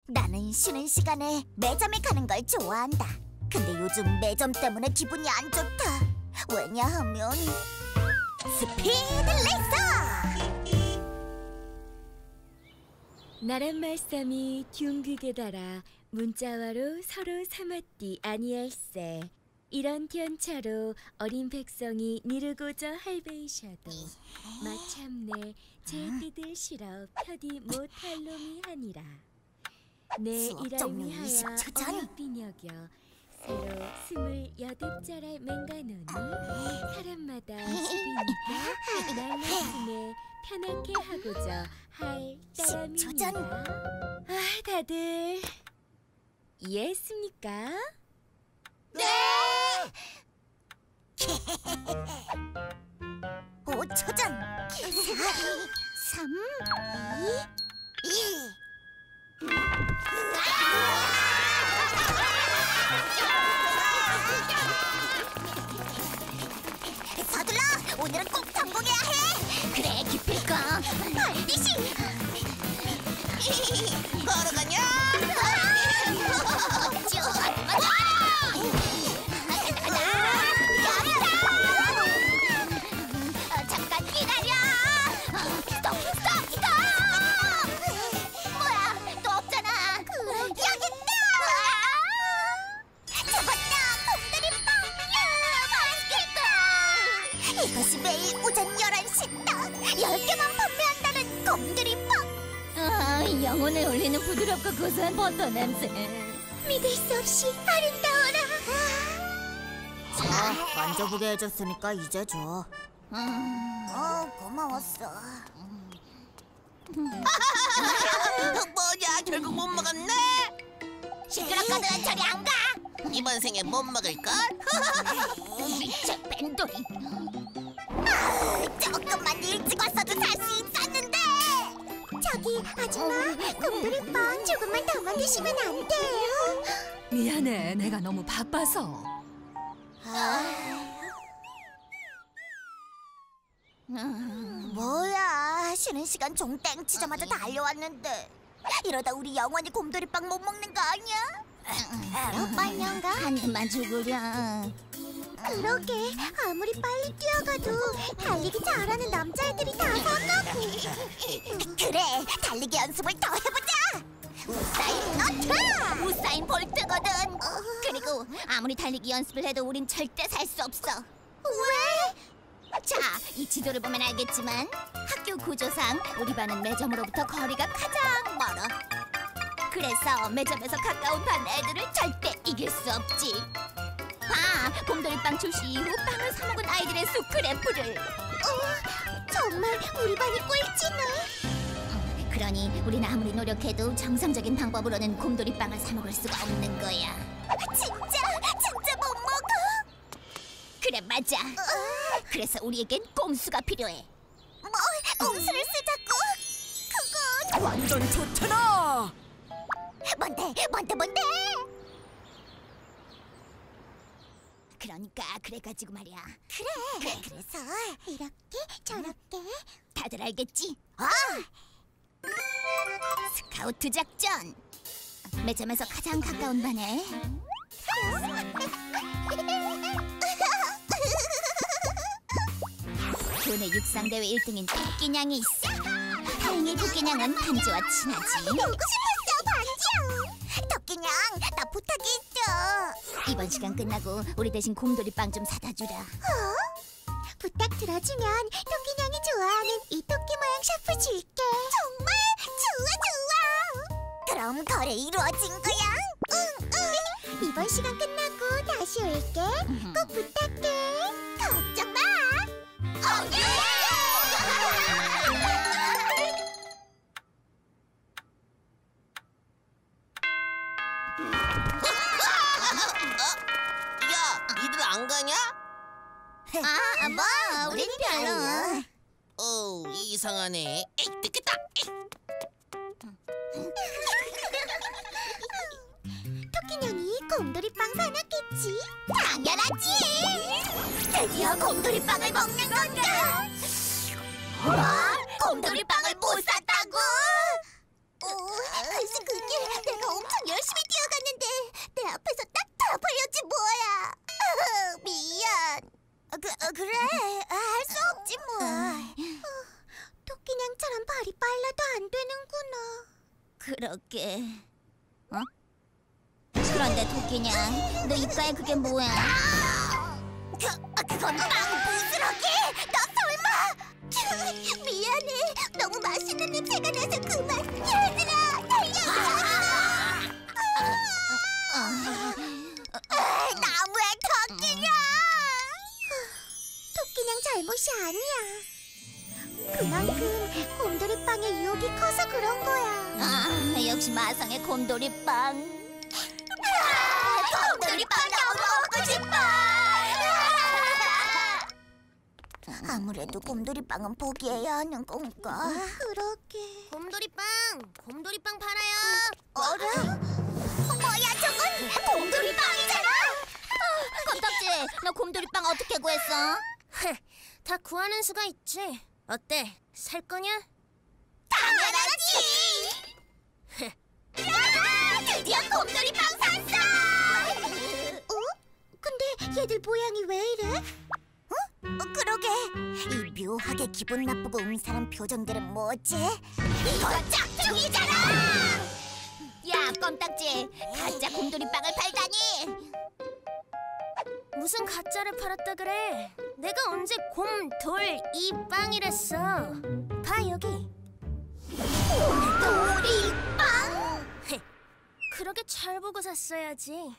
나는 쉬는 시간에 매점에 가는 걸 좋아한다. 근데 요즘 매점 때문에 기분이 안 좋다. 왜냐하면 스피드 레이서! 나란 말씀이 둥극에 달아 문자와로 서로 삼았디 아니할세. 이런 견차로 어린 백성이 니르고저 할배이셔도 마참내 제 뜻을 실어 표디 못할 놈이 아니라 내 이를 위하여 어리빈 여겨 새로 28자랄 맹가노니 사람마다 집이니까 날 말씀에 편하게 하고자 할 따름입니다. 아, 다들 이해했습니까? 네! 5초 전! 3, 2, 1. 서둘러! 오늘은 꼭 성공해야 해! 그래, 기필거! 반드시! 걸어가냐? 잠깐 기다려! 스톱! 뭐야, 또 없잖아! 여기 있다! 잡았다! 곰돌이빵! 맛있겠다! 이것이 매일 오전 11시 딱! 10개만 판매한다는 곰돌이빵! 영혼을 울리는 부드럽고 고소한 버터 냄새. 믿을 수 없이 아름다워라! 자, 만져보게 해줬으니까 이제 줘. 고마웠어. 뭐야, 결국 못 먹었네? 시끄럽거든, 저리 안 가! 이번 생에 못 먹을걸? 미쳐, 밴돌이. 조금만 일찍 왔어도 살 수 있었는데! 저기, 아줌마, 곰돌이빵 조금만 더 만드시면 안 돼요? 미안해, 내가 너무 바빠서. 뭐야, 쉬는 시간 종 땡 치자마자 달려왔는데 이러다 우리 영원히 곰돌이빵 못 먹는 거 아니야? 빨년가? 한 입만 주구려. 그러게, 아무리 빨리 뛰어가도 달리기 잘하는 남자애들이 다 성하고. 그래, 달리기 연습을 더 해보자! 우사인 너트! 우사인 볼트거든. 그리고 아무리 달리기 연습을 해도 우린 절대 살 수 없어. 왜? 자, 이 지도를 보면 알겠지만 학교 구조상 우리 반은 매점으로부터 거리가 가장 멀어. 그래서 매점에서 가까운 반 애들을 절대 이길 수 없지. 봐, 곰돌이빵 출시 이후 빵을 사 먹은 아이들의 스크래프를. 정말 우리 반이 꼴찌네. 그러니 우린 아무리 노력해도 정상적인 방법으로는 곰돌이빵을 사 먹을 수가 없는 거야. 진짜 못 먹어. 그래, 맞아. 그래서 우리에겐 꼼수가 필요해. 뭐, 꼼수를 쓰자고? 그건 완전 좋잖아! 뭔데? 그러니까 그래가지고 말이야. 그래서 이렇게 저렇게. 다들 알겠지? 스카우트 작전. 매점에서 가장 가까운 반에 교내 육상대회 1등인 토끼냥이 있어. 다행히 토끼냥은 반지와 친하지. 보고 싶었어, 반지야. 토끼냥, 나 부탁이 있어. 이번 시간 끝나고 우리 대신 곰돌이빵 좀 사다 주라. 부탁 들어주면 토끼냥이 좋아하는 이 토끼 모양 샤프 줄게. 정말? 좋아. 그럼 거래 이루어진 거야? 응. 이번 시간 끝나고 다시 올게. 꼭 부탁해. 걱정 마. 야, 니들 안 가냐? 뭐, 우린 별로. 이상하네. 에이, 늦겠다. 토끼냥이 곰돌이빵 사놨겠지? 당연하지! 드디어 곰돌이빵을 먹는 건가? 뭐? 곰돌이빵을 못 샀다고? 글쎄 그게 내가 엄청 열심히 뛰어갔는데 내 앞에서 딱 다 팔렸지 뭐야. 미안. 그래. 할 수 없지 뭐. 토끼냥처럼 발이 빨라도 안 되는구나. 그러게. 어? 그런데 토끼냥, 너 입가에 그게 뭐야? 그건 빵 부스러기! 너 설마! 미안해. 너무 맛있는 냄새가 나서 그만. 얘들아, 달려! 나무에 토끼냥! 토끼냥 잘못이 아니야. 그만큼 곰돌이빵의 유혹이 커서 그런 거야. 역시 마성의 곰돌이빵. 곰돌이빵 너무 먹고 싶어. 아무래도 곰돌이빵은 포기해야 하는 건가? 그러게. 곰돌이빵 팔아요. 어라? 뭐야 저건? 곰돌이빵이잖아. 껌딱지, 너 곰돌이빵 어떻게 구했어? 다 구하는 수가 있지. 어때? 살 거냐? 당연하지. 드디어 곰돌이빵 샀어. 근데 얘들 모양이 왜 이래? 그러게. 이 묘하게 기분 나쁘고 음산한 표정들은 뭐지? 이건 짝퉁이잖아. 야, 껌딱지, 가짜 곰돌이빵을 팔다니. 무슨 가짜를 팔았다 그래? 내가 언제 곰돌이빵이랬어? 봐 여기. 곰돌이빵? 그러게 잘 보고 샀어야지.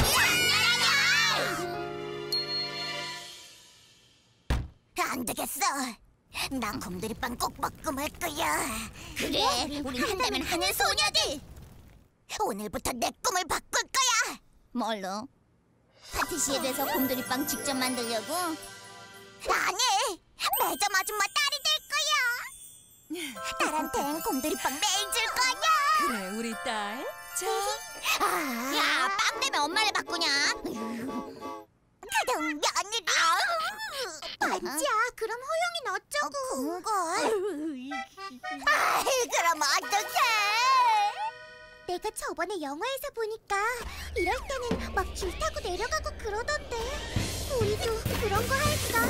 안 되겠어. 난 곰돌이빵 꼭 먹고 말 거야. 그래, 우린 한다면 하는 소녀들. 오늘부터 내 꿈을 바꿀 거야. 뭘로? 파티시에에서 곰돌이빵 직접 만들려고? 아니, 매점 아줌마 딸이 될 거야. 딸한텐 곰돌이빵 매일 줄 거야. 그래, 우리 딸. 자, 야, 빵 때문에 엄마를 바꾸냐? 그럼 며느리. 반지야, 그럼 호영이는 어쩌고? 그걸. 그럼 어떡해? 내가 저번에 영화에서 보니까 이럴 때는 막 줄 타고 내려가고 그러던데. 우리도 그런 거 할까?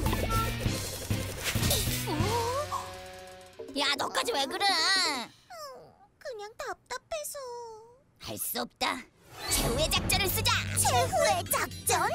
야, 너까지 왜 그래? 그냥 답답해서. 할 수 없다. 최후의 작전을 쓰자. 최후의 작전?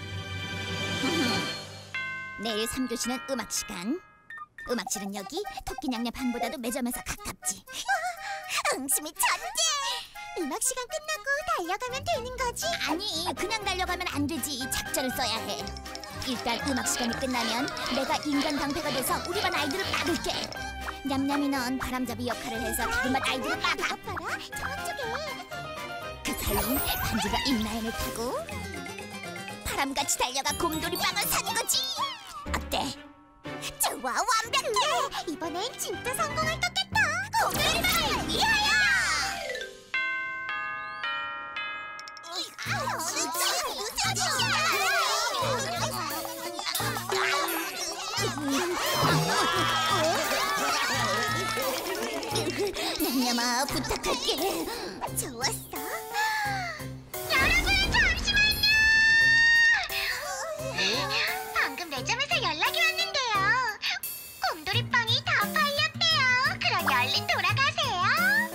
내일 3교시는 음악 시간. 음악실은 여기. 토끼냥네 방보다도 매점에서 가깝지. 응심이 천재! 음악 시간 끝나고 달려가면 되는 거지? 아니, 그냥 달려가면 안 되지. 작전을 써야 해. 일단 음악 시간이 끝나면 내가 인간 방패가 돼서 우리 반 아이들을 막을게. 냠냠이 넌 바람잡이 역할을 해서 다른 반 아이들을 막아. 봐라, 저쪽에. 그 사이 반지가 인라인을 타고 바람같이 달려가 곰돌이빵을 사는 거지. 어때? 좋아, 완벽해! 이번엔 진짜 성공할 것 같아! 곰돌이빵을 위하여! 냠냠아, 부탁할게. 좋았어. 여러분, 잠시만요! 방금 매점에서 연락이 왔는데요. 곰돌이빵이 다 팔렸대요. 그럼 얼른 돌아가세요.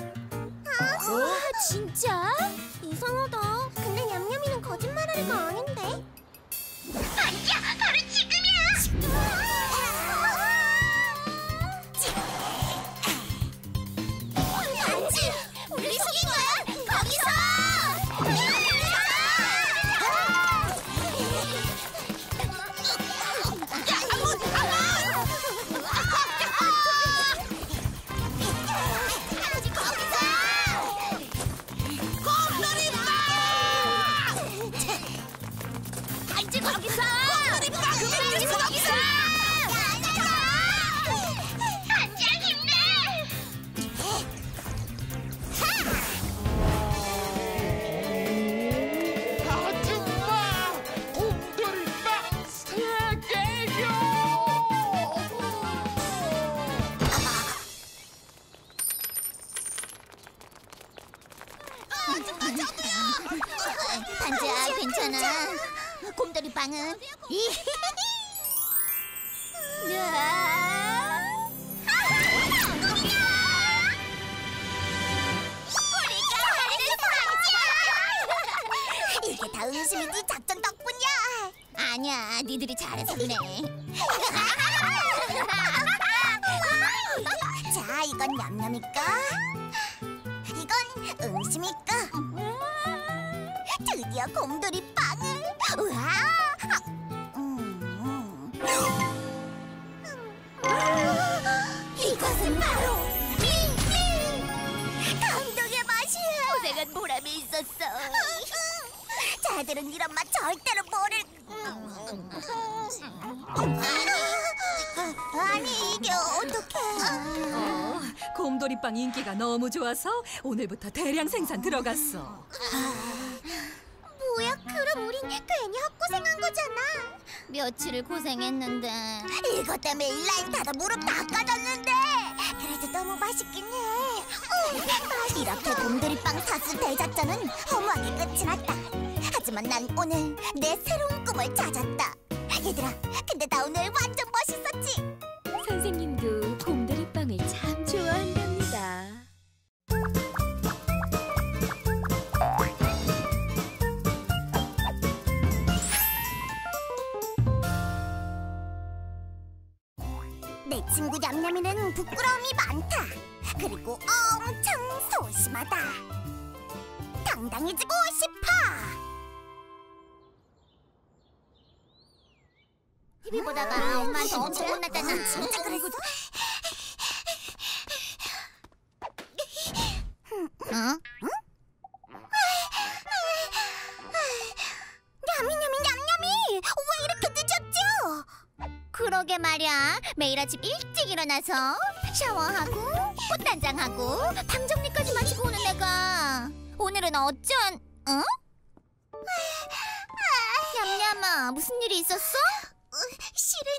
와 진짜? 이상하다. 근데 냠냠이는 거짓말하는 거 아닌데? 반지야, 바로 지금이야! 반지! 우리 속인 거야? 거기서! 반지야, 괜찮아. 곰돌이 빵은? 이게 다 은심이 네 작전 덕분이야. 아니야, 니들이 잘해서 그래. 자, 이건 냠냠이까? 이건 은심이까? 드디어 곰돌이 빵을! 우와! 이것은 바로 감동의 맛이야! 고생한 보람이 있었어. 쟤들은 이런 맛 절대로 모를... 아니, 이게 어떡해... 곰돌이빵 인기가 너무 좋아서 오늘부터 대량 생산 들어갔어. 뭐야, 그럼 우린 괜히 헛고생한 거잖아. 며칠을 고생했는데. 이것 때문에 인라인 타다 무릎 다 까졌는데 그래도 너무 맛있긴 해. 이렇게 곰돌이빵 사수 대작전은 허무하게 끝이 났다. 하지만 난 오늘 내 새로운 꿈을 찾았다. 얘들아, 근데 나 오늘 완전 멋있었지? 선생님도 곰돌이빵을 참 좋아한답니다. 내 친구 냠냠이는 부끄러움이 많다. 그리고 엄청 소심하다. 당당해지고 싶어. TV 보다가 엄마한테 엄청 혼났잖아. 진짜 그랬어? 어? 냠냠이 왜 이렇게 늦었죠? 그러게 말이야. 매일 아침 일찍 일어나서 샤워하고 꽃단장하고 방 정리까지 마치고 오는 내가 오늘은 어쩐... 어? 냠냠아, 무슨 일이 있었어? 실은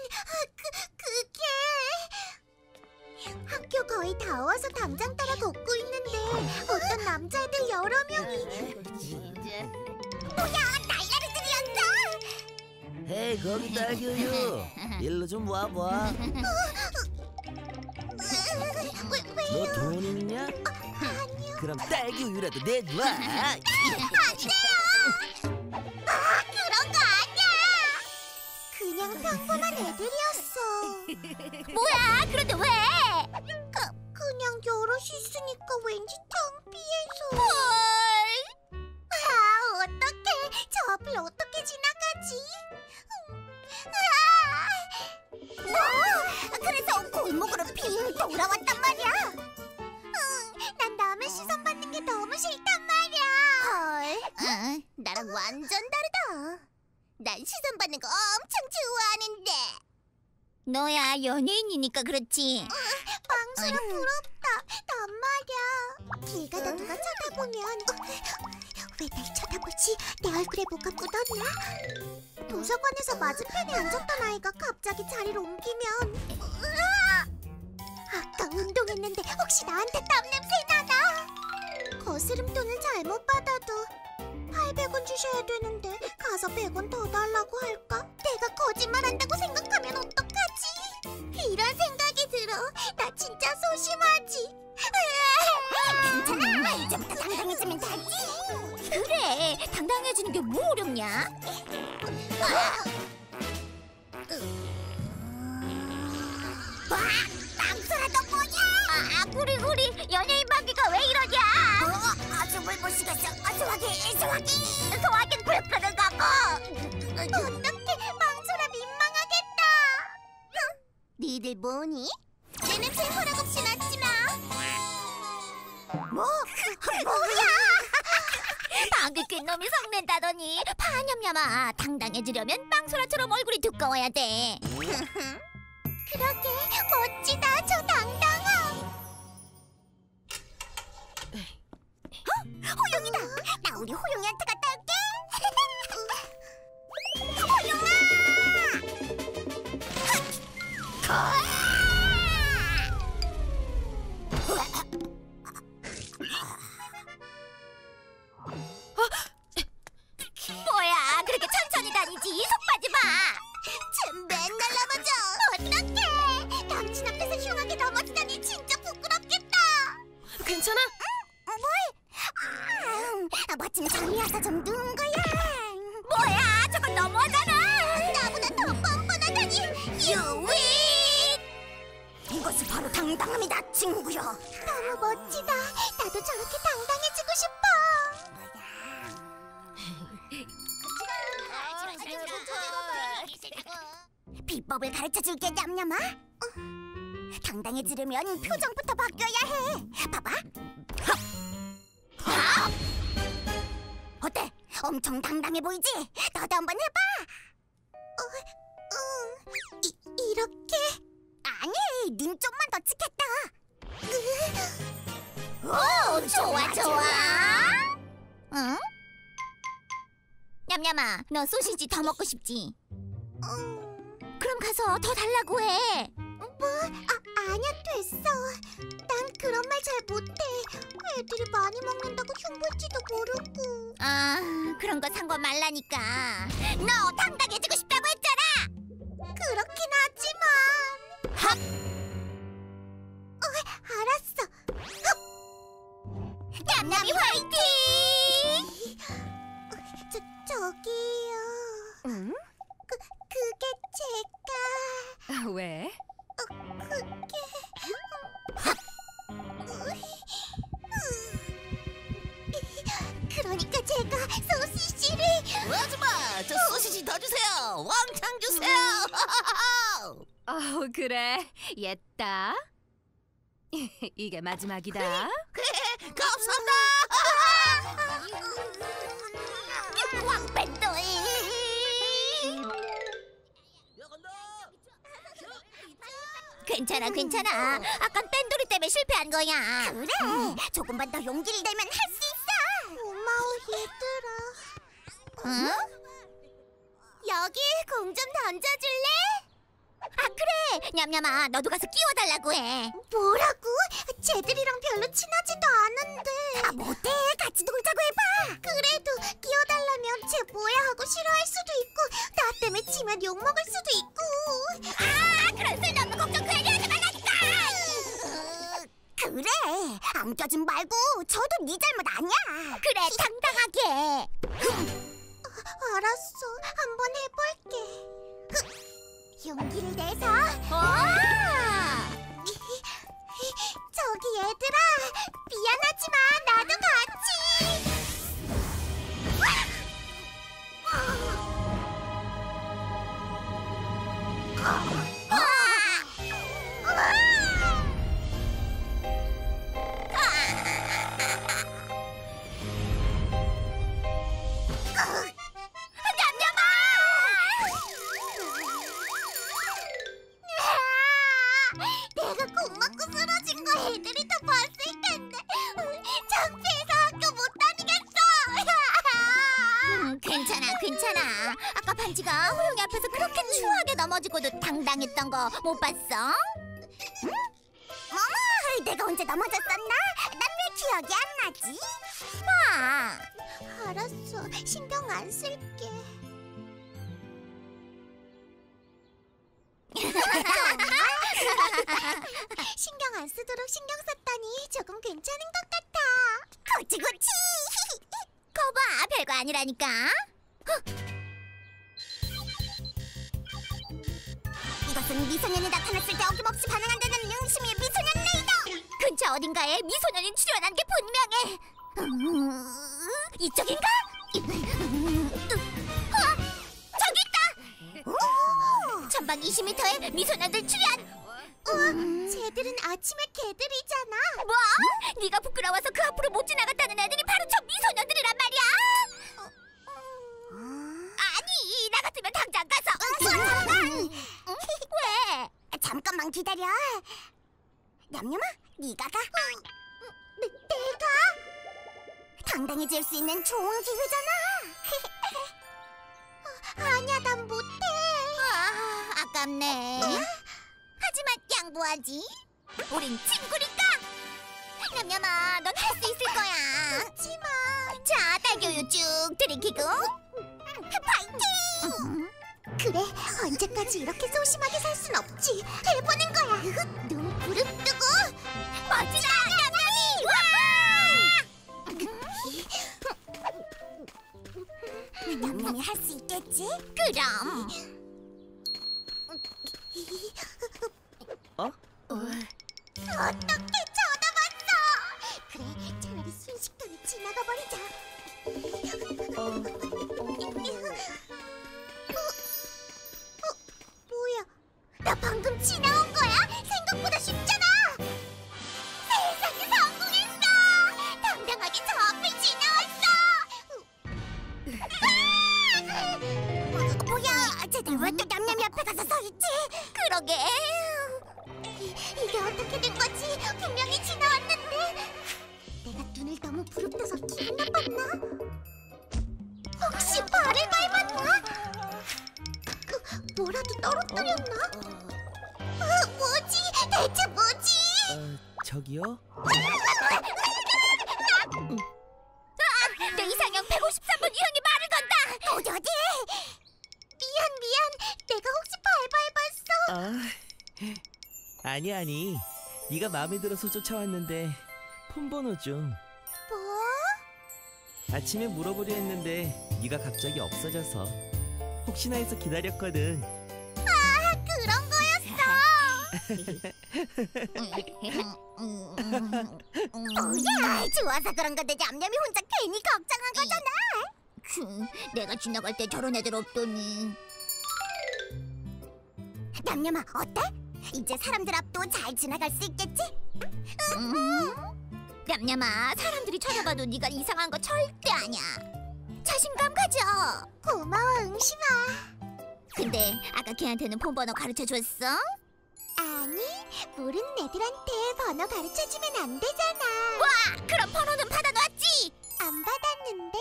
그게 학교 거의 다 와서 담장 따라 걷고 있는데 어떤 남자애들 여러 명이 뭐야, 날라리들이었어. 헤이, 거기 딸기우유, 일로 좀 와봐. 너 돈 있냐? 아니요. 그럼 딸기우유라도 내놔. 안 돼요. 그런 거 아니야. 그냥 평범한 애들이었어. 뭐야, 그런데 왜? 그냥 여럿이 있으니까 왠지 창피해서. 헐. 어떡해. 저 앞을 어떻게 지나가지? 그래서 골목으로 빙 돌아왔단 말이야. 난 남의 시선 받는 게 너무 싫단 말이야. 헐, 나랑 완전 다르다. 난 시선 받는 거 엄청 좋아하는데. 너야 연예인이니까 그렇지. 빵수라 부럽다. 난 말이야. 길 가다 누가 쳐다보면 왜 날 쳐다보지? 내 얼굴에 뭐가 묻었나? 도서관에서 맞은편에 앉았던 아이가 갑자기 자리를 옮기면 아까 운동했는데 혹시 나한테 땀냄새 나나? 거스름돈을 잘못 받아도 800원 주셔야 되는데 가서 100원 더 달라고 할까? 내가 거짓말한다고 생각하면 어떡하지? 이런 생각이 들어. 나 진짜 소심하지. 괜찮아. 이제부터 당당해지면 되지. 그래, 당당해지는 게 뭐 어렵냐? 와, 빵소라도 뭐야? 구리구리, 연예인 방귀가 왜 이러냐? 아주 물 못 쉬겠어. 소화기. 소화기는 불편한 거고. 어떡해, 빵소라 민망하겠다. 니들 뭐니? 얘는 제 허락 없이 낳지 마. 뭐야? 방귀 낀 놈이 성낸다더니 파냠냠아, 당당해지려면 빵소라처럼 얼굴이 두꺼워야 돼. 그러게, 멋지다, 저 당당함. 호용이다. 나 우리 호용이한테 갔다 올게. 알아서 좀 누운 거야. 뭐야, 저건 너무하잖아. 나보다 더 뻔뻔하다니. 유윗! 이것이 바로 당당함이다, 친구야. 너무 멋지다. 나도 저렇게 당당해지고 싶어. 비법을 가르쳐줄게, 냠냠아. 당당해지려면 표정부터 바뀌어야 해. 봐봐. 어때? 엄청 당당해 보이지? 너도 한번 해봐. 이렇게? 아니, 눈 좀만 더 찍혔다. 오, 좋아. 응? 냠냠아, 너 소시지 더 먹고 싶지? 그럼 가서 더 달라고 해. 아니야, 됐어. 난 그런 말 잘 못해. 애들이 많이 먹는다고 흉볼지도 모르고. 아, 그런 거 상관 말라니까. 너 당당해지고 싶다고 했잖아. 그렇긴 하지만. 알았어. 냠냠이 화이팅! 저기요. 응? 그게 제가. 왜? 그러니까 제가 소시지를. 아줌마, 저 소시지 더 주세요. 왕창 주세요. 그래. 옛다. 이게 마지막이다. 감사합니다. 왕팬도이. 괜찮아. 아깐 뺀돌이 때문에 실패한 거야. 그래. 조금만 더 용기를 내면 할 수 있어. 고마워, 얘들아. 응? 여기 공 좀 던져줄래? 아, 그래. 냠냠아, 너도 가서 끼워달라고 해. 뭐라고? 쟤들이랑 별로 친하지도 않은데. 못해. 같이 놀자고 해봐. 그래도 끼워달라면 쟤 뭐야 하고 싫어할 수도 있고, 나 때문에 지면 욕먹을 수도 있고. 아, 그런 쓸데없는 걱정 괜히 하지 말라니까. 그래. 안 껴준 말고 저도 네 잘못 아니야. 그래, 당당하게. 알았어. 한번 해볼게. 용기를 내서. 저기 얘들아, 미안하지만 나도 같이. 내가 공 맞고 쓰러진 거 애들이 다 봤을 텐데. 창피해서 학교 못 다니겠어. 괜찮아. 아까 반지가 호영이 앞에서 그렇게 추하게 넘어지고도 당당했던 거 못 봤어? 어머, 내가 언제 넘어졌었나? 난 왜 기억이 안 나지? 알았어, 신경 안 쓸게. 신경 안 쓰도록 신경 썼더니 조금 괜찮은 것 같아. 고치고치. 거봐, 별거 아니라니까. 이것은 미소년이 나타났을 때 어김없이 반응한다는 응심이의 미소년 레이더. 근처 어딘가에 미소년이 출연한 게 분명해. 이쪽인가? 저기 있다. 전방 20m에 미소년들 출연. 쟤들은 아침에 개들이잖아. 뭐? 네가 부끄러워서 그 앞으로 못 지나갔다는 애들이 바로 저 미소년들이란 말이야. 아니, 나 같으면 당장 가서. 왜? 잠깐만 기다려. 냠냠아, 네가 가. 내가? 당당해질 수 있는 좋은 기회잖아. 아니야, 난 못해. 아깝네. 하지만 양보하지. 우린 친구니까. 냠냠아, 넌 할 수 있을 거야. 그렇지만. 자, 딸기우유 쭉 들이키고. 파이팅! 그래, 언제까지 이렇게 소심하게 살 순 없지. 해보는 거야. 눈 부릅뜨고. 멋지다, 냠냠이. 와! 알겠지? 그럼 어떻게 전화 왔어? 그래, 차라리 순식간에 지나가 버리자. 뭐야? 나 방금 지나온 거야? 생각보다 쉽잖아. 세상에 성공했어. 당당하게 저 앞을 지나왔어. 뭐야? 쟤들 왜 또 냠냠이 앞에 가서 서 있지? 그러게. 이게 어떻게 된 거지? 분명히 지나왔는데. 내가 눈을 너무 부릅떠서 기분 나빴나? 혹시 발을 밟았나? 뭐라도 떨어뜨렸나? 뭐지? 대체 뭐지? 저기요? 내 이상형 153번 유형이 말을 건다. 어디? 미안. 내가 혹시 발 밟았어? 아니. 네가 마음에 들어서 쫓아왔는데 폰 번호 좀. 뭐? 아침에 물어보려 했는데 네가 갑자기 없어져서 혹시나 해서 기다렸거든. 그런 거였어. 뭐야? 좋아서 그런 건데 냠냠이 혼자 괜히 걱정한 거잖아. 내가 지나갈 때 저런 애들 없더니. 냠냠아, 어때? 이제 사람들 앞도 잘 지나갈 수 있겠지? 냠냠아, 사람들이 쳐다봐도 네가 이상한 거 절대 아니야. 자신감 가져. 고마워, 응심아. 근데 아까 걔한테는 폰 번호 가르쳐줬어? 아니, 모르는 애들한테 번호 가르쳐주면 안 되잖아. 와, 그럼 번호는 받아놨지? 안 받았는데?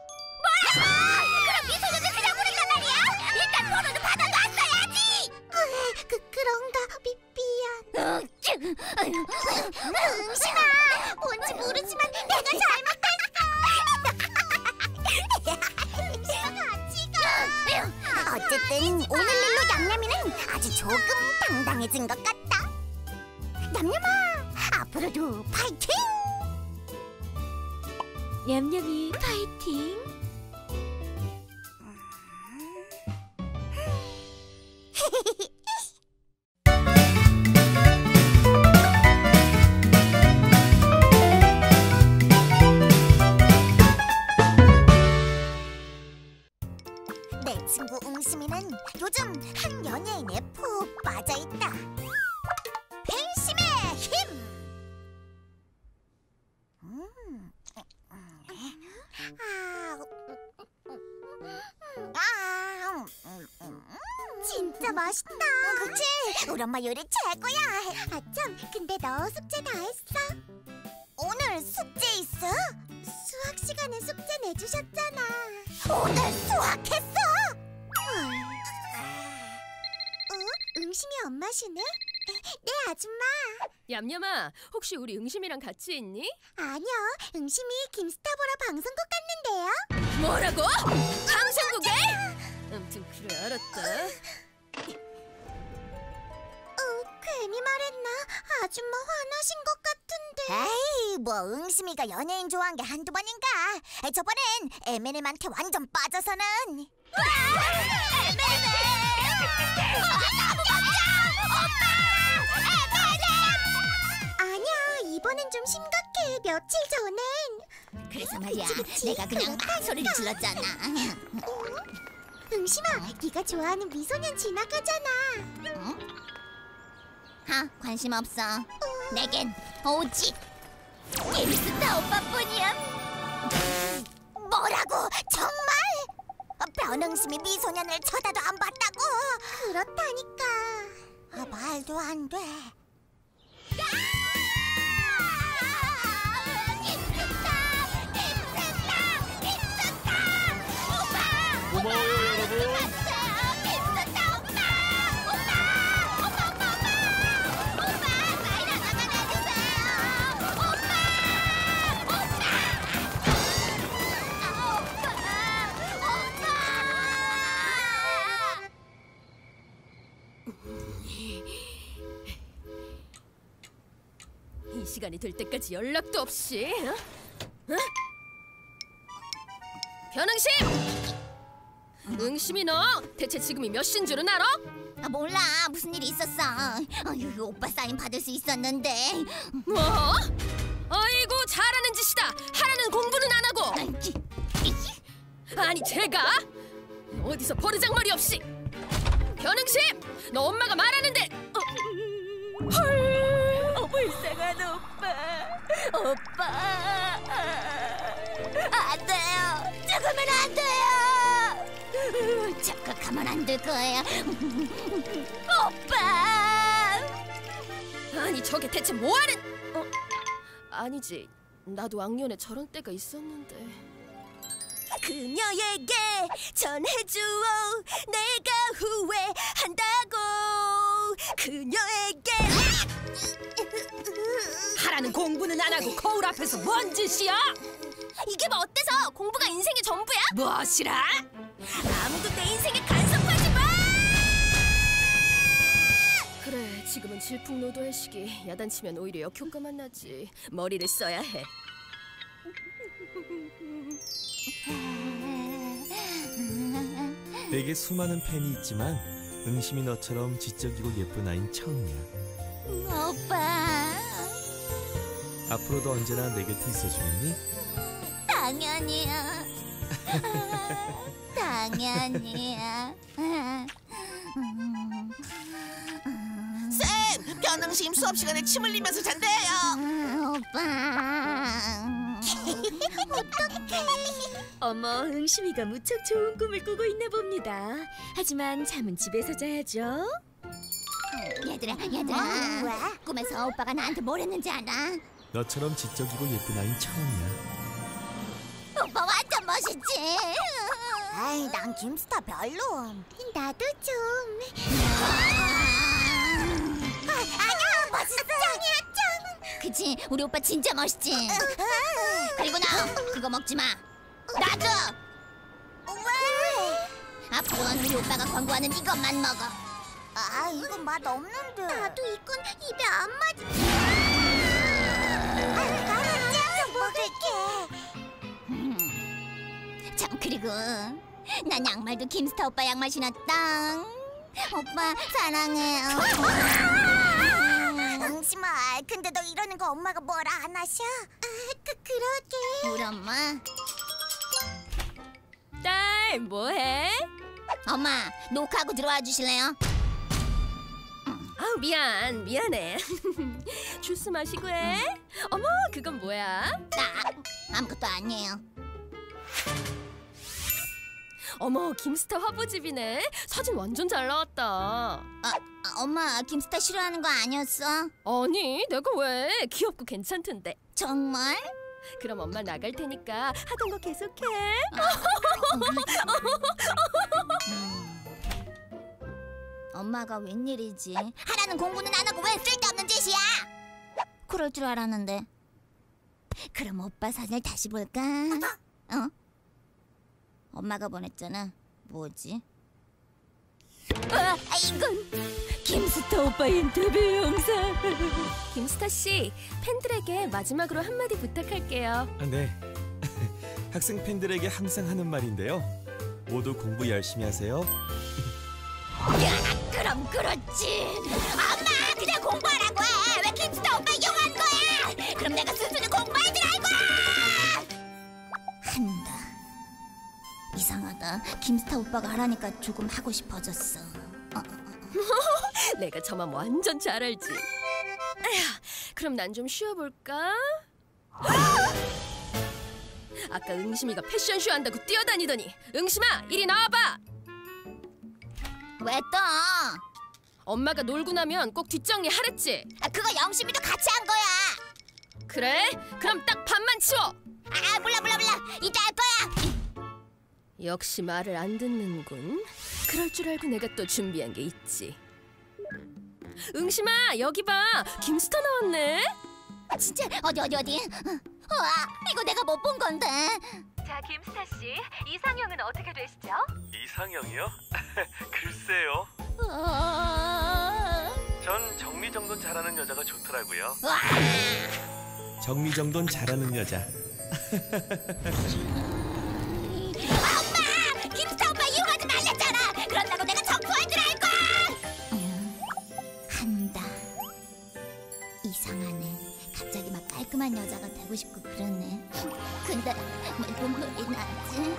그럼 미소녀들 그냥 부른단 말이야? 일단 번호는 받아놨어야지. 그런가? 미안. 응심아, 뭔지 모르지만 내가 잘못했어. 응심아, 같이 가. 어쨌든 오늘 일로 냠냠이는 아주 조금 당당해진 것 같다. 냠냠아, 앞으로도 파이팅! 냠냠이 파이팅. 내 친구 웅심이는 요즘 한 연예인에 푹 빠져있다. 팬심의 힘! 진짜 맛있다. 그치? 우리 엄마 요리 최고야. 아참, 근데 너 숙제 다 했어? 오늘 숙제 있어? 수학 시간에 숙제 내주셨잖아. 오늘 수학했어? 응심이 엄마시네? 네, 아줌마. 얌얌아, 혹시 우리 응심이랑 같이 있니? 아니요, 응심이 김스타 보러 방송국 갔는데요. 뭐라고? 방송국에? 아무튼 그래, 알았다. 괜히 말했나? 아줌마 화나신 것 같은데. 에이, 뭐 응심이가 연예인 좋아한 게 한두 번인가. 저번엔 M&M한테 완전 빠져서는. 아니야, 이번엔 좀 심각해. 며칠 전엔. 그래서 말이야, 그치, 내가 그냥 막 그렇다니까. 소리를 질렀잖아. 응심아, 네가 좋아하는 미소년 지나가잖아. 관심 없어. 내겐 오직 김스타 오빠뿐이야. 뭐라고? 정말? 변응심이 미소년을 쳐다도 안 봤다고? 그렇다니까. 말도 안 돼. 고마워요 여러분. 이 시간이 될 때까지 연락도 없이. 어? 변응심! 응심이 너 대체 지금이 몇 시인 줄은 알아? 아, 몰라. 무슨 일이 있었어. 아유, 오빠 사인 받을 수 있었는데. 뭐? 아이고 잘하는 짓이다. 하라는 공부는 안 하고. 아니 제가 어디서 버르장머리 없이. 변응심, 너 엄마가 말하는데. 헐. 불쌍한 오빠. 안 돼요. 죽으면 안 돼요. 착각하면 안 될 거예요. 오빠. 아니 저게 대체 뭐하는? 아니지. 나도 악년에 저런 때가 있었는데. 그녀에게 전해줘. 내가 후회한다고. 그녀에게. 하라는 공부는 안 하고 거울 앞에서 뭔 짓이야? 이게 뭐 어때서? 공부가 인생의 전부야? 무엇이라? 아무도 내 인생에 간섭하지 마! 그래, 지금은 질풍노도의 시기. 야단치면 오히려 역효과만 나지. 머리를 써야 해. 내게 수많은 팬이 있지만 응심이 너처럼 지적이고 예쁜 아이는 처음이야. 오빠. 앞으로도 언제나 내 곁에 있어주겠니? 당연히요. 당연히요. 쌤, 변응심 수업 시간에 침 흘리면서 잔대요. 오빠. 어머, 응심이가 무척 좋은 꿈을 꾸고 있나 봅니다. 하지만 잠은 집에서 자야죠. 얘들아. 왜? 꿈에서 오빠가 나한테 뭘 했는지 알아? 너처럼 지적이고 예쁜 아이는 처음이야. 오빠 완전 멋있지? 아이, 난 김스타 별로. 나도 좀. 아니야, 멋있어. 짱이야, 짱. 그치, 우리 오빠 진짜 멋있지? 그리고 나 그거 먹지 마. 나도. 왜? 앞으로는 우리 오빠가 광고하는 이것만 먹어. 아, 이건 맛 없는데. 나도 이건 입에 안 맞지. 알았지? 좀 먹을게. 참, 그리고 난 양말도 김스타 오빠 양말 신었다. 오빠 사랑해요. 응심아, 근데 너 이러는 거 엄마가 뭐라 안 하셔? 그러게. 우리 엄마. 딸, 뭐해? 엄마, 녹화하고 들어와 주실래요? 아우, 미안해. 주스 마시고 해. 어머, 그건 뭐야? 아무것도 아니에요. 어머, 김스타 화보집이네. 사진 완전 잘 나왔다. 엄마, 김스타 싫어하는 거 아니었어? 아니, 내가 왜? 귀엽고 괜찮던데. 정말? 그럼 엄마 나갈 테니까 하던 거 계속해. 엄마가 웬일이지? 하라는 공부는 안 하고 왜 쓸데없는 짓이야? 그럴 줄 알았는데. 그럼 오빠 사진을 다시 볼까? 어? 엄마가 보냈잖아. 뭐지? 이건 김스타 오빠 인터뷰 영상. 김스타 씨, 팬들에게 마지막으로 한마디 부탁할게요. 네. 학생 팬들에게 항상 하는 말인데요. 모두 공부 열심히 하세요. 그럼 그렇지. 엄마, 그냥 공부하라고 해. 왜 김스타 오빠 이용한 거야? 그럼 내가 스스로 공부할 줄 알고 한다. 이상하다. 김스타 오빠가 하라니까 조금 하고 싶어졌어. 내가 저 맘 완전 잘 알지. 에휴, 그럼 난 좀 쉬어볼까? 아까 응심이가 패션쇼 한다고 뛰어다니더니. 응심아, 이리 나와봐. 왜 또? 엄마가 놀고 나면 꼭 뒷정리 하랬지. 그거 영심이도 같이 한 거야. 그래? 그럼 딱 반만 치워. 몰라. 이따 할 거야. 역시 말을 안 듣는군. 그럴 줄 알고 내가 또 준비한 게 있지. 응심아, 여기 봐. 김스타 나왔네. 진짜? 어디? 와, 이거 내가 못 본 건데. 자, 김스타 씨, 이상형은 어떻게 되시죠? 이상형이요? 글쎄요. 전 정리정돈 잘하는 여자가 좋더라고요. 정리정돈 잘하는 여자. 엄마! 김스타 오빠 이용하지 이상하네. 갑자기 막 깔끔한 여자가 되고 싶고 그러네. 근데 왜 눈물이 나지?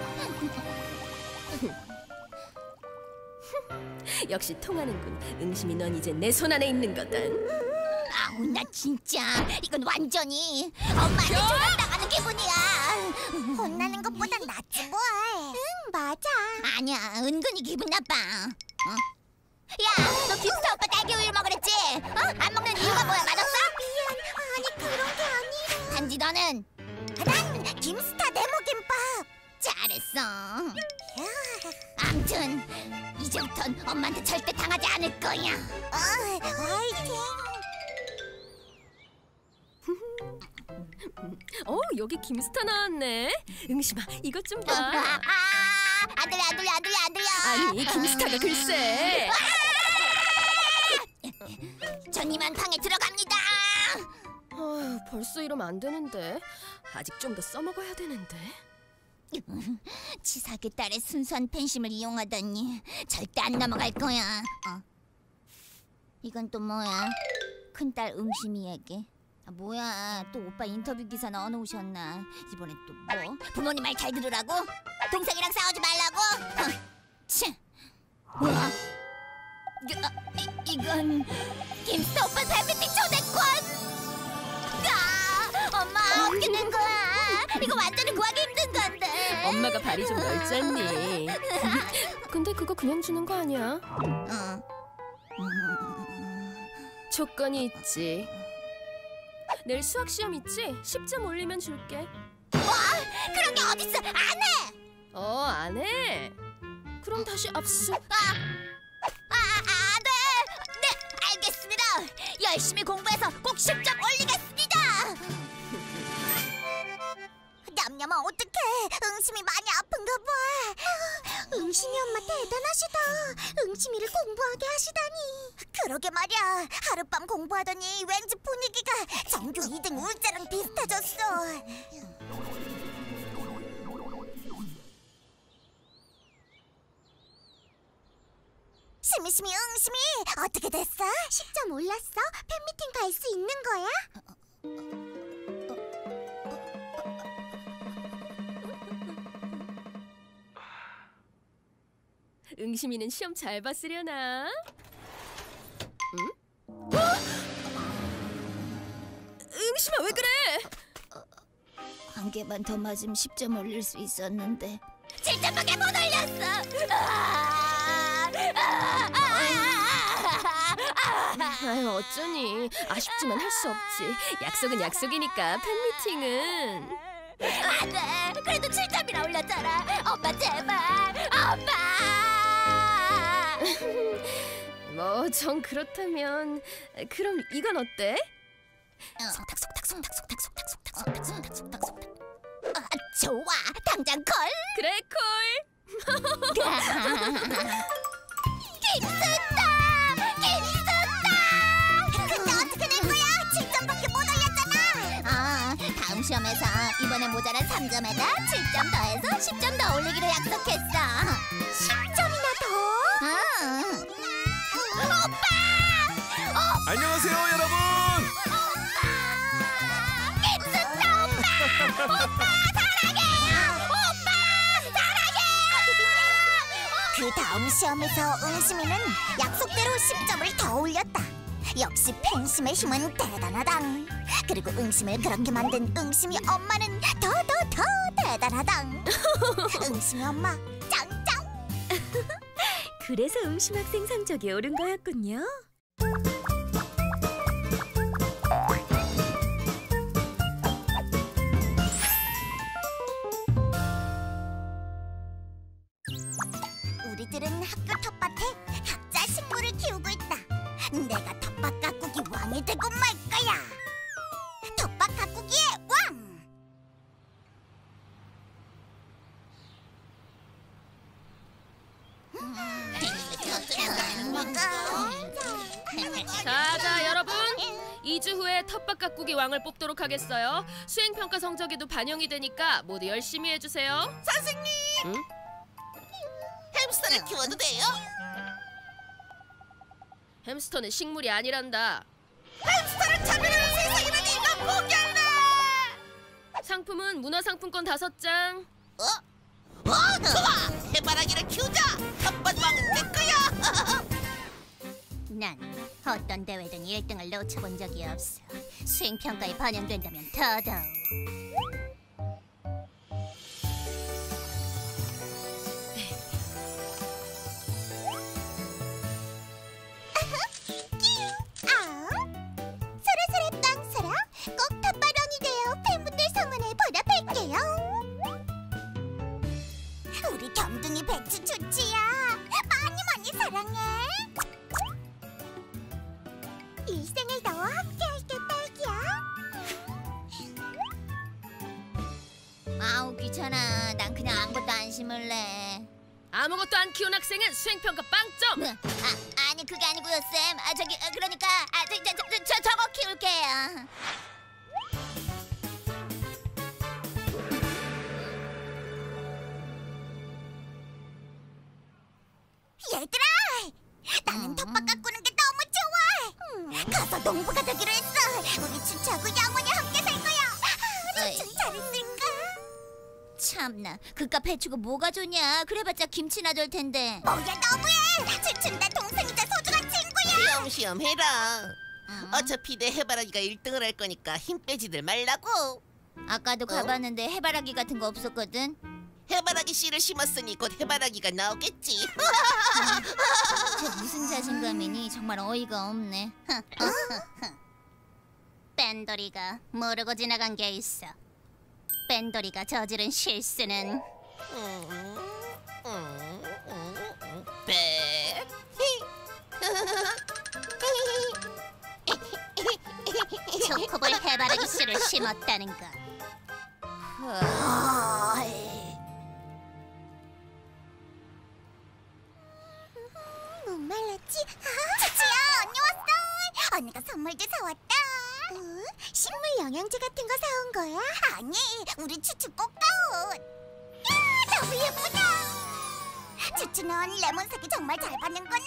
역시 통하는군. 응심이 넌 이제 내 손 안에 있는 거든. 아우 나 진짜 이건 완전히 엄마한테 조작당하는 기분이야. 혼나는 것보단 낫지 뭘. 응, 맞아. 아니야, 은근히 기분 나빠. 야, 너 김스타 오빠 딸기 우유 먹으랬지? 안 먹는 이유가 뭐야? 맛없어? 미안. 아니 그런 게 아니라. 단지 너는 난 김스타 네모김밥. 잘했어. 암튼 이제부턴 엄마한테 절대 당하지 않을 거야. 화이팅. 여기 김스타 나왔네. 응심아, 이것 좀 봐. 안 들려. 아니, 김스타가 글쎄. 전 이만 방에 들어갑니다. 벌써 이러면 안 되는데. 아직 좀 더 써먹어야 되는데. 치사하게 딸의 순수한 팬심을 이용하다니 절대 안 넘어갈 거야. 이건 또 뭐야? 큰딸 응심이에게. 뭐야, 또 오빠 인터뷰 기사 넣어놓으셨나? 이번엔 또 뭐? 부모님 말 잘 들으라고? 동생이랑 싸우지 말라고? 뭐야? 이건 김스타 오빠 팬미팅 초대권! 엄마, 어떻게 된 거야? 이거 완전히 구하기 힘든 건데. 엄마가 발이 좀 넓잖니. 근데 그거 그냥 주는 거 아니야? 조건이 있지. 내일 수학 시험 있지? 10점 올리면 줄게. 그런 게 어딨어? 안 해! 안 해? 그럼 다시 압수. 네, 알겠습니다. 열심히 공부해서 꼭 10점 올리겠습니다. 냠냠아 어떡해. 응심이 많이 아픈가 봐. 응심이 엄마 대단하시다. 응심이를 공부하게 하시다니. 그러게 말이야. 하룻밤 공부하더니 왠지 분위기가 전교 2등 울자랑 비슷해졌어. 심이심이 응심이 어떻게 됐어? 10점 올랐어? 팬미팅 갈 수 있는 거야? 응심이는 시험 잘 봤으려나? 응? 응심아, 왜 그래? 한 개만 더 맞으면 10점 올릴 수 있었는데 7점밖에 못 올렸어. 아유, 어쩌니. 아쉽지만 할 수 없지. 약속은 약속이니까 팬미팅은. 안 돼. 그래도 7점이나 올렸잖아. 오빠 제발. 오빠. 뭐 전 그렇다면 그럼 이건 어때? 속닥속닥. 좋아. 당장 콜. 그래, 콜. 김스타. 근데 어떻게 된 거야? 7점밖에 못 올렸잖아. 다음 시험에서 이번에 모자란 3점에다 7점 더해서 10점 더 올리기로 약속했어. 10점이나 더? 오빠! 안녕하세요, 여러분. 김스타 오빠! 오빠 사랑해! 오빠 사랑해! 그 다음 시험에서 응심이는 약속대로 10점을 더 올렸다. 역시 팬심의 힘은 대단하다. 그리고 응심을 그렇게 만든 응심이 엄마는 더 대단하다. 응심이 엄마 짱짱. 그래서 응심 학생 성적이 오른 거였군요. 우리들은 학교 텃밭에 각자 식물을 키우고 있다. 내가 텃밭 가꾸기 왕이 되고 말 거야. 텃밭 가꾸기의 왕. 자, 여러분. 2주 후에 텃밭 가꾸기 왕을 뽑도록 하겠어요. 수행평가 성적에도 반영이 되니까 모두 열심히 해주세요. 선생님, 응? 햄스터를 키워도 돼요? 햄스터는 식물이 아니란다. 햄스터를 차별하는 세상이 상품은 문화상품권 5장. 좋아! 해바라기를 키우자! 텃밭왕은 내 거야! 난 어떤 대회든 1등을 놓쳐본 적이 없어. 수행평가에 반영된다면 더더욱. 소라소라 빵소라 꼭 텃밭왕이 되어 팬분들 성원에 보답할게요. 우리 겸둥이 배추 좋지야. 많이 많이 사랑해. 일생을 너와 함께할게 딸기야. 아우 귀찮아. 난 그냥 아무것도 안 심을래. 아무것도 안 키운 학생은 수행평가 빵점. 아니 그게 아니고요 쌤. 그러니까 저거 키울게요. 얘들아, 나는 텃밭 가꾸는 게 너무 좋아. 가서 농부가 되기로 했어. 우리 추추하고 영원히 함께 살 거야. 어이. 좀 잘했을까? 참나 그깟 배추가 뭐가 좋냐. 그래봤자 김치나 될 텐데. 뭐야 너무해. 추추는 내 동생이자 소중한 친구야. 시험시험 해라. 어차피 내 해바라기가 1등을 할 거니까 힘 빼지들 말라고. 아까도 가봤는데 해바라기 같은 거 없었거든. 해바라기 씨를 심었으니 곧 해바라기가 나오겠지. 저 무슨 자신감이니. 정말 어이가 없네. 뺀돌이가 모르고 지나간 게 있어. 뺀돌이가 저지른 실수는 배. 초코볼 해바라기 씨를 심었다는 거. 목말랐지? 추추야, 언니 왔어. 언니가 선물도 사왔다. 식물 영양제 같은 거 사온 거야? 아니, 우리 추추 꽃가옷. 야, 너무 예쁘다. 추추는 레몬색이 정말 잘 받는구나.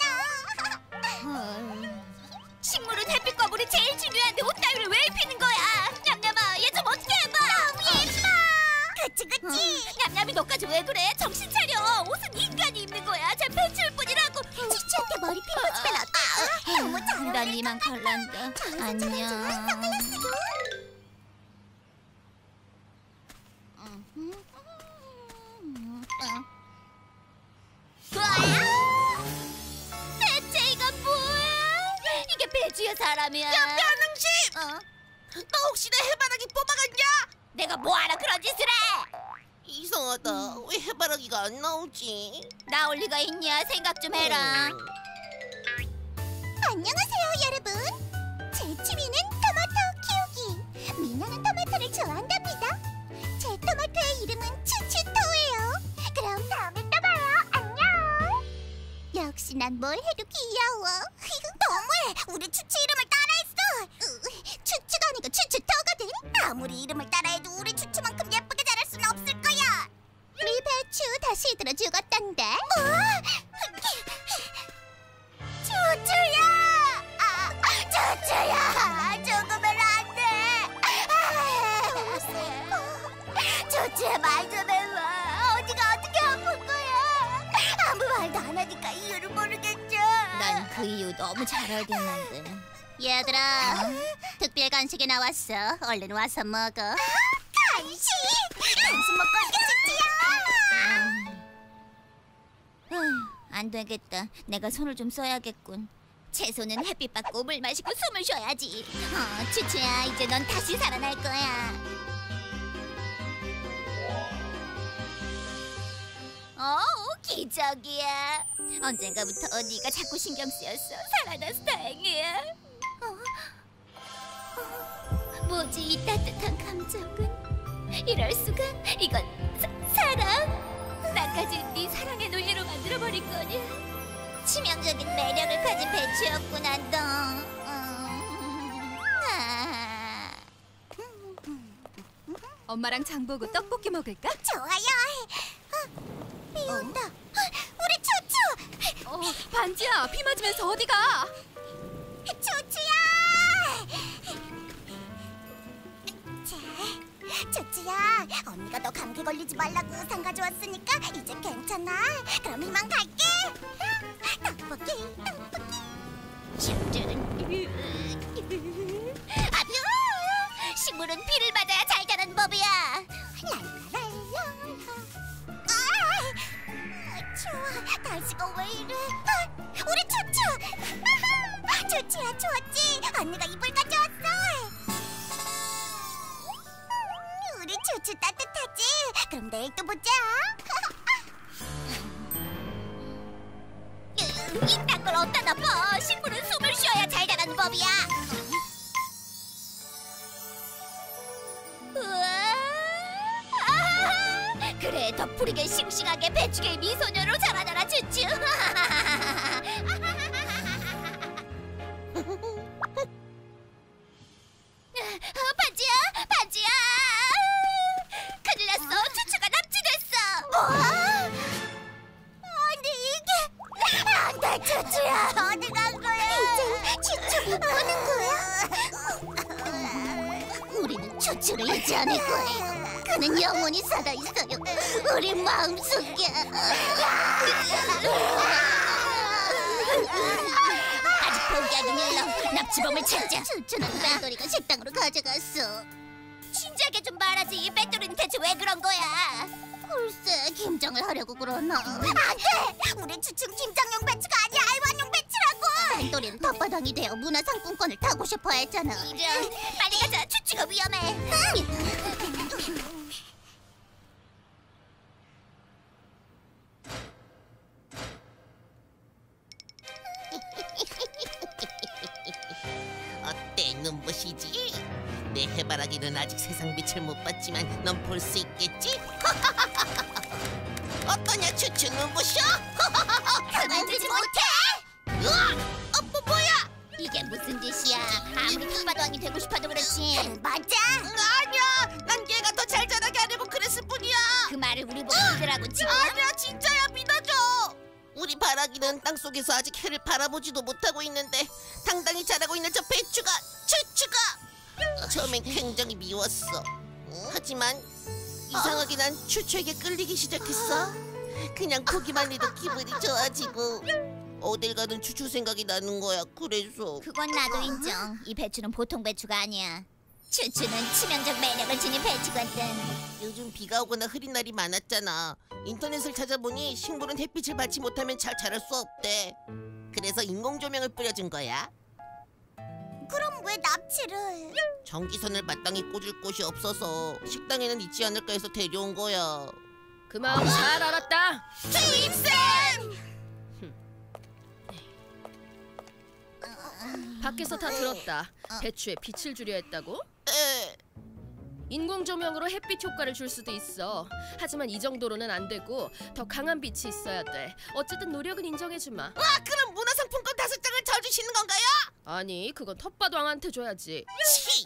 식물은 햇빛과 물이 제일 중요한데 옷 따위를 왜 입히는 거야? 냠냠아 얘 좀 어떻게 해봐. 너무 예뻐. 그치. 냠냠이 너까지 왜 그래? 정신 차려. 옷은 인간이 입는 거야. 제 배추일 뿐이라고. 추추한테 머리 핀거지면 어때? 너무 잘 어울려. 난 이만 갈란다. 안녕. 대체 이건 뭐야? 이게 배추야 사람이야? 변능심! 너 혹시 내 해바라기 뽑아갔냐? 내가 뭐하러 그런 짓을 해? 이상하다. 왜 해바라기가 안 나오지? 나올 리가 있냐? 생각 좀 해라. 안녕하세요, 여러분. 제 취미는 토마토 키우기. 미나는 토마토를 좋아한답니다. 제 토마토의 이름은 추추토예요. 그럼 다음에 또 봐요. 안녕. 역시 난 뭘 해도 귀여워. 너무해. 우리 추추 이름을 따라했어. 추추가 아니고 추추토거든. 아무리 이름을 따라해도 우리 추추만큼 예쁘게 자랄 수는 없을 거야. 우리 배추 다시 들어 죽었단데. 추추야! 추추야! 죽으면 안 돼! 너무 슬퍼. 추추야, 말 좀 해봐. 어디가 어떻게 아픈 거야? 아무 말도 안 하니까 이유를 모르겠죠? 난 그 이유 너무 잘 알겠는데. 얘들아, 특별 간식이 나왔어. 얼른 와서 먹어. 간식! 간식 먹고 이게 추추야! 안 되겠다. 내가 손을 좀 써야겠군. 채소는 햇빛 받고 물 마시고 숨을 쉬어야지. 추추야, 이제 넌 다시 살아날 거야. 기적이야. 언젠가부터 네가 자꾸 신경 쓰였어. 살아나서 다행이야. 뭐지 이 따뜻한 감정은? 이럴 수가? 이건 사랑? 나까지 네 사랑의 노예로 만들어버린 거냐? 치명적인 매력을 가진 배추였구나 너. 엄마랑 장 보고 떡볶이 먹을까? 좋아요. 비 온다. 우리 추추! 반지야, 비 맞으면서 어디 가? 추추야! 자, 주주야, 언니가 너 감기 걸리지 말라고 우산 가져왔으니까 이제 괜찮아. 그럼 이만 갈게. 떡볶이. 아뷰! 식물은 비를 맞아야 잘 자라는 법이야. 랄랄랄라. 추워. 날씨가 왜 이래? 우리 추추. 추추야, 추웠지? 언니가 이불 가져왔어. 우리 추추 따뜻하지? 그럼 내일 또 보자. 이딴 걸 어디다 놔봐. 식물은 숨을 쉬어야 잘 자라는 법이야. 우와. 아하하. 그래, 덧풀이게 싱싱하게 배추게 미소녀로 자라나라 주쭈. 반지야, 반지야. 큰일 났어. 추추가 납치됐어. 뭐? 아니 이게 안돼 추추야, 어디 간 거야? 이제 추추 못 보는 거야? 우리는 추추를 잊지 않을 거예요. 그는 영원히 살아있어요. 우리 마음속에. 아직 포기하긴 일러. 납치범을 찾자. 추추는 배터리가 식당으로 가져갔어. 진지하게 좀 말하지. 이 배터리는 대체 왜 그런 거야? 글쎄, 김장을 하려고 그러나. 안돼! 우리 추추는 김장용 배추가 아니야, 알완용 배추라고! 배터리는 텃바당이 되어 문화상품권을 타고 싶어 했잖아. 이런, 빨리 가자. 추추가 위험해. 어때, 눈부시지? 내 해바라기는 아직 세상 빛을 못 봤지만 넌 볼 수 있겠지? 어떠냐, 추추 눈부셔? 그만두지 못해! 으악! 뭐야? 이게 무슨 짓이야? 아무리 텃바당이 되고 싶어도 그렇지. 맞아! 아니야, 난 걔가 더 잘 자라게 하려고 그랬을 뿐이야. 그 말을 우리 보고 믿으라고 지금. 아니야, 진짜야, 믿어줘. 우리 바라기는 땅속에서 아직 해를 바라보지도 못하고 있는데 당당히 자라고 있는 저 배추가, 추추가 처음엔 굉장히 미웠어. 하지만 이상하게 난 추추에게 끌리기 시작했어. 그냥 보기만 해도 기분이 좋아지고 어딜 가든 추추 생각이 나는 거야. 그래서 그건 나도 인정. 이 배추는 보통 배추가 아니야. 추추는 치명적 매력을 지닌 배추거든. 요즘 비가 오거나 흐린 날이 많았잖아. 인터넷을 찾아보니 식물은 햇빛을 받지 못하면 잘 자랄 수 없대. 그래서 인공 조명을 뿌려준 거야. 그럼 왜 납치를? 전기선을 마땅히 꽂을 곳이 없어서 식당에는 있지 않을까 해서 데려온 거야. 그 마음 잘 알았다. 주임쌤! 밖에서 다 들었다. 배추에 빛을 주려 했다고? 에, 인공 조명으로 햇빛 효과를 줄 수도 있어. 하지만 이 정도로는 안 되고 더 강한 빛이 있어야 돼. 어쨌든 노력은 인정해주마. 그럼 문화상품권 5장을 더 주시는 건가요? 아니, 그건 텃밭왕한테 줘야지. 치!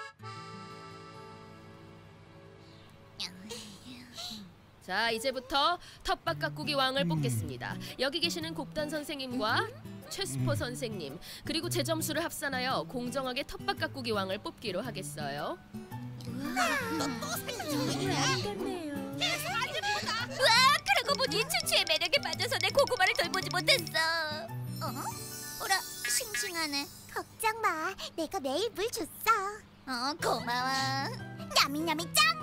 자, 이제부터 텃밭 가꾸기 왕을 뽑겠습니다. 여기 계시는 곡단 선생님과 최스포 선생님, 그리고 제 점수를 합산하여 공정하게 텃밭 가꾸기 왕을 뽑기로 하겠어요. 와, 그러고 보니 추추의 매력에 빠져서 내 고구마를 돌보지 못했어. 어라, 싱싱하네. 걱정 마, 내가 매일 물 줬어. 고마워. 냠이냠이 짱!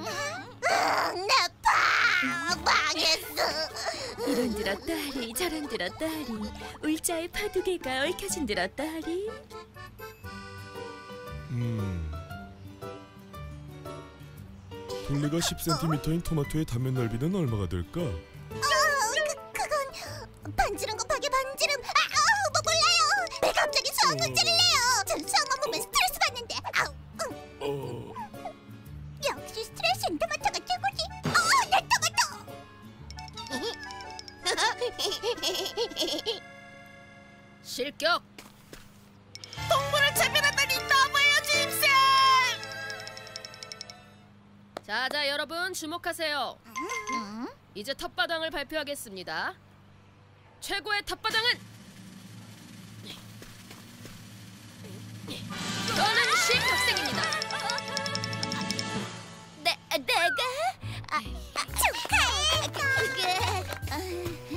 나빠! 망했어. 이런들아 딸이 저런들아 딸이 울자의 파두개가 얽혀진들아 딸이. 둘레가 10cm인 토마토의 단면 넓이는 얼마가 될까? 그건 반지름 곱하기 반지름. 뭐 몰라요. 왜 갑자기 수학 문제를 내요? 전 수학만 보면 스트레스 받는데. 역시 스트레스는 토마토가 최고지. 내 토마토. 실격! 동물을 차별하다니 너무해요, 주임쌤! 자, 여러분 주목하세요. 이제 텃바당을 발표하겠습니다. 최고의 텃바당은 저는 신 학생입니다.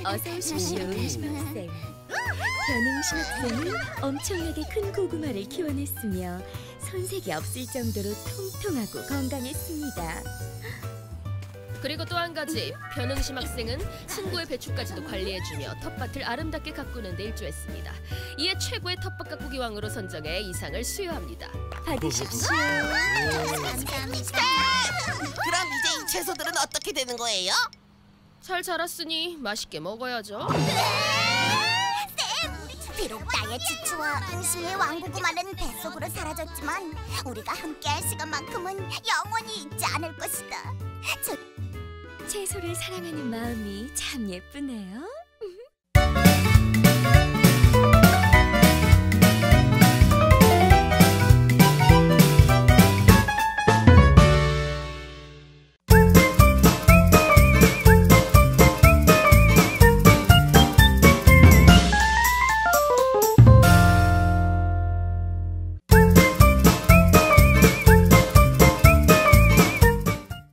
어서 오십시오, 응심 학생. 변응심 학생은 엄청나게 큰 고구마를 키워냈으며 손색이 없을 정도로 통통하고 건강했습니다. 그리고 또 한 가지, 변응심 학생은 친구의 배추까지도 관리해주며 텃밭을 아름답게 가꾸는 데 일조했습니다. 이에 최고의 텃밭 가꾸기 왕으로 선정해 이 상을 수여합니다. 받으십시오. 감사합니다. 그럼 이제 이 채소들은 어떻게 되는 거예요? 잘 자랐으니 맛있게 먹어야죠. 비록 나의 추추와 응심의 왕고구마는 뱃속으로 사라졌지만 우리가 함께할 시간만큼은 영원히 잊지 않을 것이다. 채소를 사랑하는 마음이 참 예쁘네요.